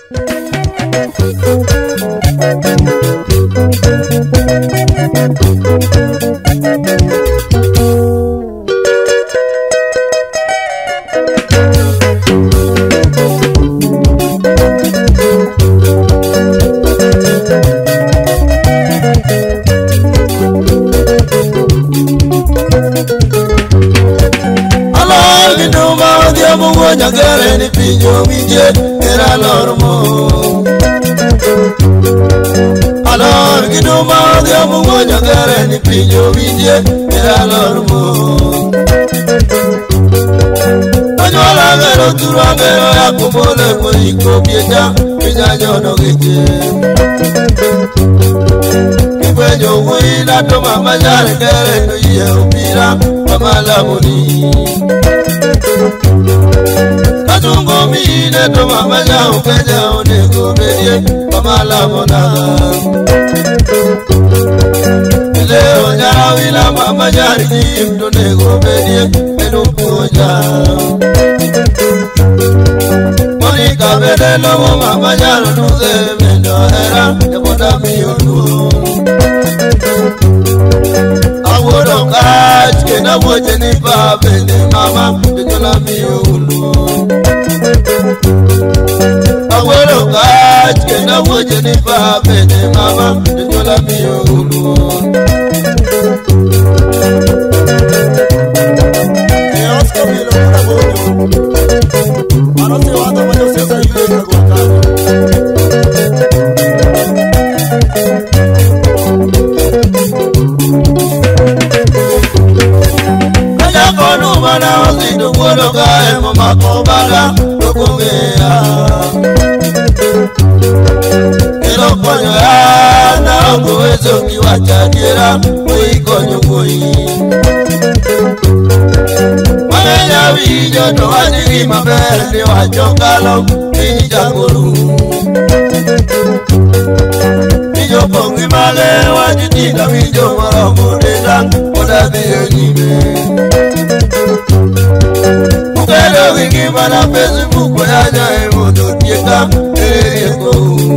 Nyagere ni pinyo winje era lormo alor giduma dia mungo nyagere ni pinyo winje era lormo anyola gero turangero ya kumole koiko bieja pinya nyono geje kipenyo wina to mama nyare gere no ye upira mamala muni Katungo mine to mama ya ukeja onego bedie mama la mona Leo nyara wila mama jari to nego bedie eno poja Monica bedelo mama jaro nuze mendo era de boda mionu Awodo kaj kena woje ni pa bende mama de mionu Abuelo kaj kena woje ni pa bene mama njola miulu Oscar milo kuna bono Anote wata majo sesa yue kagwakani Kaya konu mana ozidu kulo kae mama kobala Kongea Elo konyo ya na ongowezo kiwacha diera Kui konyo kui Magenya wijo to wajiri mabele wachokalo Kini chakuru Wijo pongi male wajitika wijo maromo deta Oda diyo nime Mukelo wiki mana Facebook Wanyanya emodo tieka Ereko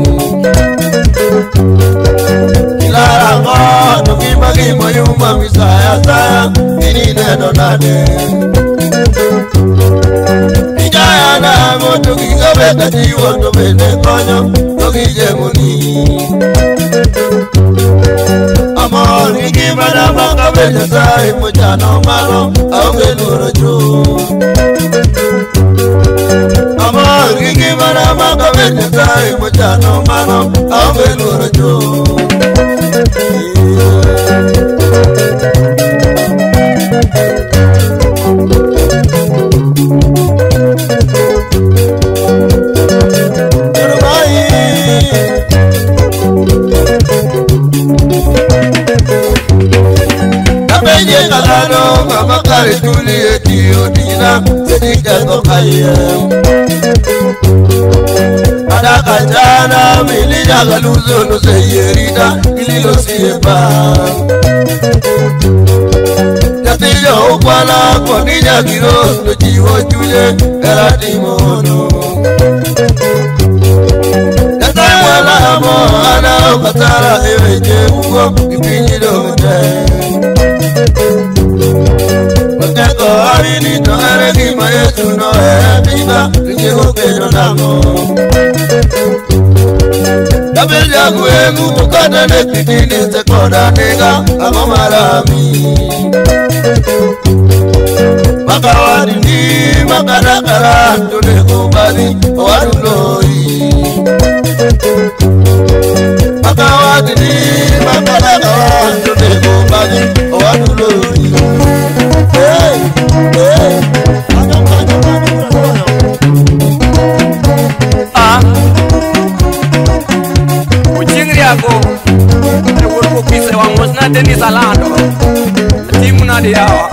Kilara ngo Nukima kimo yuma misaya saya Ini neno nade Ijaya na moto kikabeka jiwo Tobene konyo Tokije muni Amor kikima na maka beja sai Mojano malo Aunge nuro juu Amor kiki mana maka bende kai mojano mano awe loro jo Kabeje kalano mama kare tuli etio dina sedika tokaye Adaka jana milija galuzo no se yerida ililo siyepa Yatiyo ukwala konija giro no jiwo juye erati mono Yatai wala mo ana ukatara eweje ugo kipinyi dote Makeko harini no eregi mayetu no erabida Kijigo kejo namo Kabelja kuegu tukada nekitini sekoda nega agomarami Makawadini makadakara tuleko bari waduloi Makawadini makadakara tuleko bari waduloi Hey, hey Yako Nikurupu kise wa mosna teni salando Timu na diawa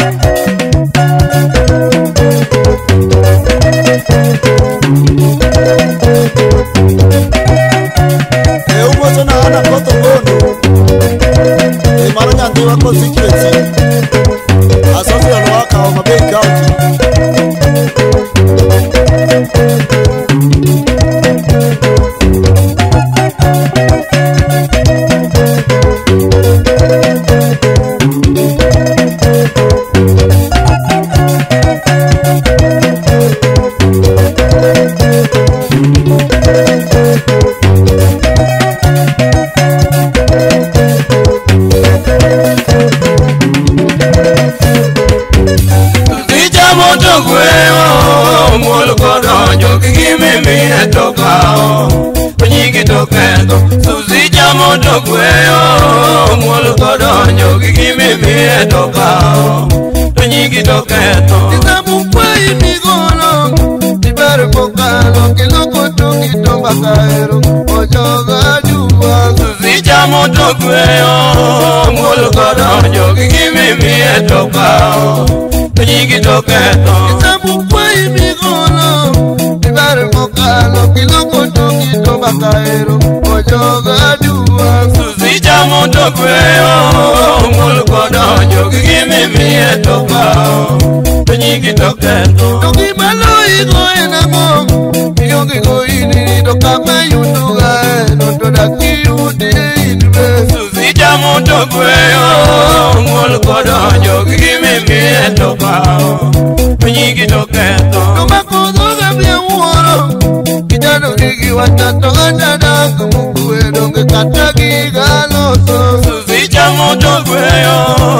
Umo zona ana koto bono Maranya ndiwa constituency Asofi alwaka wa Mabei County moto kweyo muolo kodonjo gigimimi etokao to nyigi toketo Tisamu kwai migolo Tibere pokalo kiloko tokito bakaero Ojoga juwa Suzicha moto kweyo muolo kodonjo gigimimi etokao to nyigi toketo Tisamu kwai migolo Tibere pokalo kiloko tokito bakaero Ojoga juwa Suzicha moto kweyo muolo kodonjo gigimimi etokao to nyigi toketo Toki malo igo enamo Yogi go ini dokama yutuga Noto daki udi inve Suzicha moto kweyo muolo kodonjo gigimimi etokao to nyigi toketo Nomako doga bia uoro Kijano gigi watato gandada Kumukuwe donge katagi galoso Suzicha moto kweyo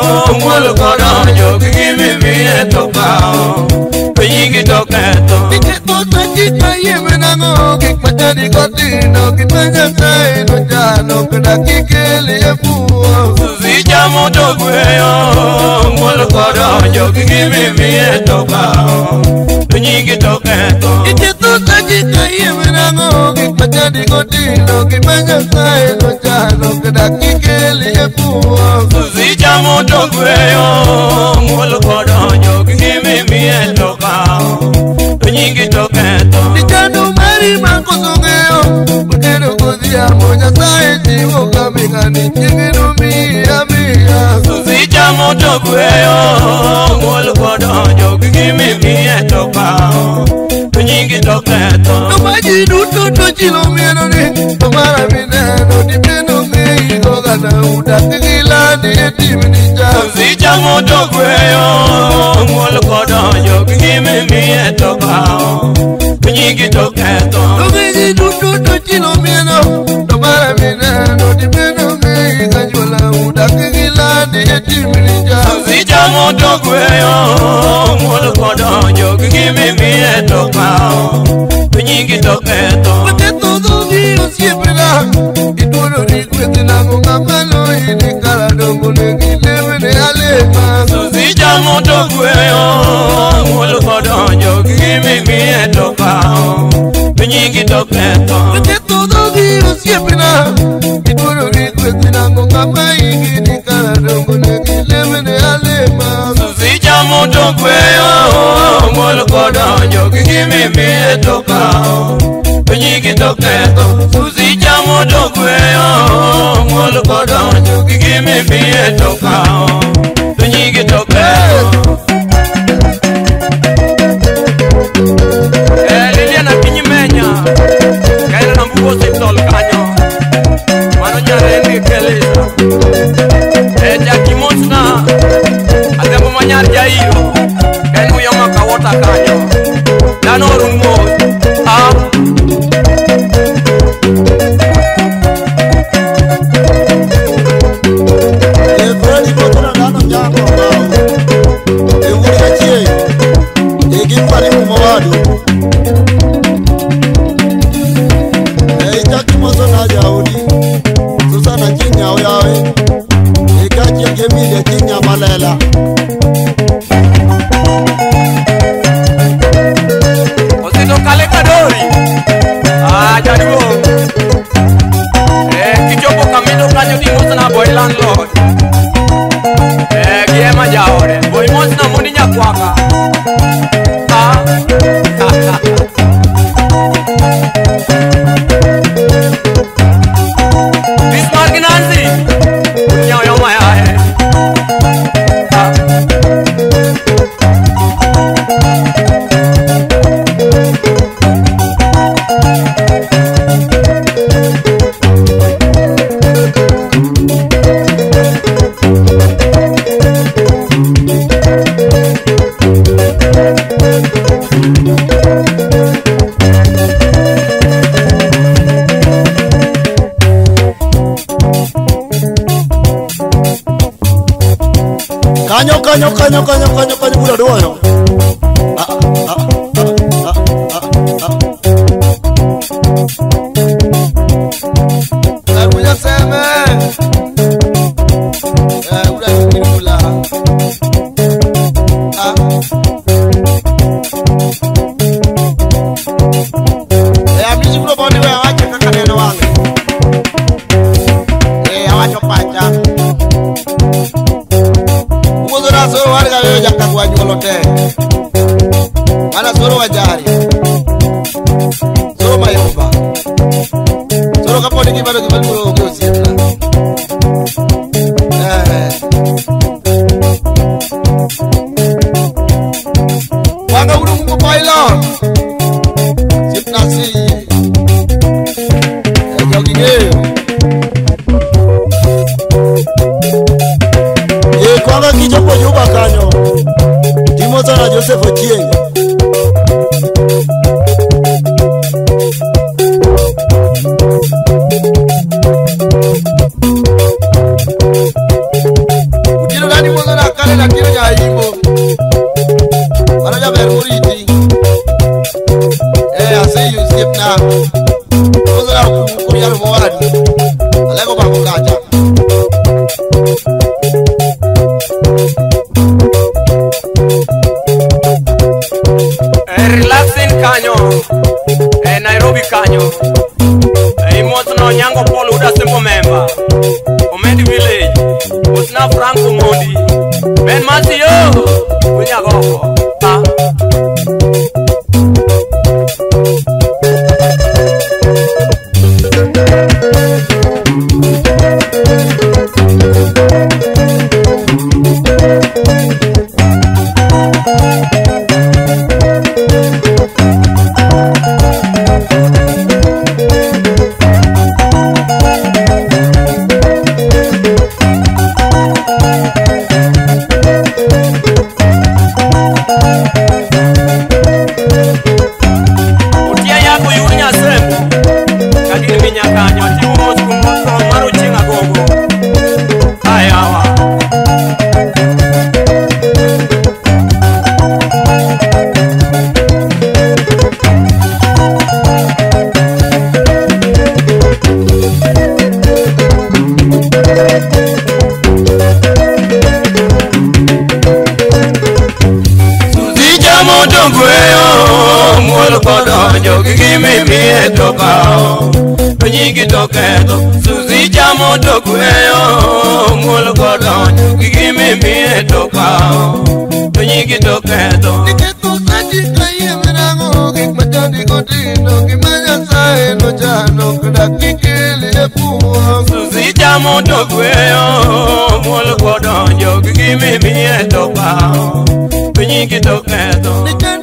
muolo kodonjo gigimimi etokao to nyigi toketo Niketo tajika yeme nango Kikmachani kotino Kitanya saino jano Kada kikeli efuo Suzicha moto kweyo muolo kodonjo gigimimi etokao to nyigi toketo Niketo tajika yeme nango Kikmachani kotino Kitanya saino jano Kada kikeli efuo Suzicha moto kweyo muolo kodonjo gigimimi etokao to nyigi toketo Nichano mari makosongeo Uteno kozia moja sae chivo kamigani Chinginu miya miya Suzicha moto kweyo muolo kodonjo gigimimi etokao to nyigi toketo Nomaji duto to chilo mieno ni Tomara mineno Dipeno meigo gana Udakigila ni etimi nicha Suzicha moto kweyo muolo kodonjo gigimimi etokao to nyigi toketo Nomaji duto to chilo mieno Tomara mineno Dipeno meiga jwala Udakigila ni etimi nicha Suzicha moto kweyo muolo kodonjo gigimimi etokao to nyigi toketo Pateto dogi osiepela Ituoro ni kwete na kongamano Ini kala dongo legi lewe ne alema Suzicha moto kweyo muolo kodonjo gigimimi etokao to nyigi toketo Pateto dogi osiepela Ituoro ni kwete na kongamano Ini kala dongo legi lewe ne alema Suzicha moto kweyo muolo kodonjo gigimimi etokao to nyigi toketo Suzicha moto kweyo muolo kodonjo gigimimi etokao to nyigi toketo Liliana Kinyimenya Kaila na mbugo siptol kanyo Mano nyare keleza Jackie Monsna Ademo manyar jairo Kaila uyama kawota kanyo Dano rumo Jackie Monsna jaudi Susana Kinya oyawe Ekachi Gemile Kinya malela Osito kale kadori jadiwo Kichopo kamino kanyo di Monsna boy landlord Giema jaore boy Monsna muni nyakwaka Bismarck Nancy Unyao yo maya Kanyo bula doyo Kuja seme Ibro boni we awache kaka neno wange. Awacho pacha. Umuzo na soro warga wewe jaka kwa nyulo te. Mana soro wajari. Soro mayomba. Soro kaponi kibado kibado usieta. Wanga uru mungu pilot. Sipnasi. Kwanga kichopo juba kanyo Timoza na Joseph Ochieng. Utilo gani moza na kale na kilo nya himo Wanaja bermuriti I see you skip now Moza na kuriano mwadi Aleko bangu kaja Relaxing kanyo Nairobi kanyo Imoto nyango polo uda simple member Omendi village Usna Franco Mondi Ben Matio Kunyagoko Suzi jamo dokueyo Molo kodonyo Gigimi miye tokao Tonyiki toketo Niketo saji kaye menango Kikmatandi kotino Kimanya sae no jano Kudakikili epuwa Suzi jamo dokueyo Molo kodonyo Gigimi miye tokao Tonyiki toketo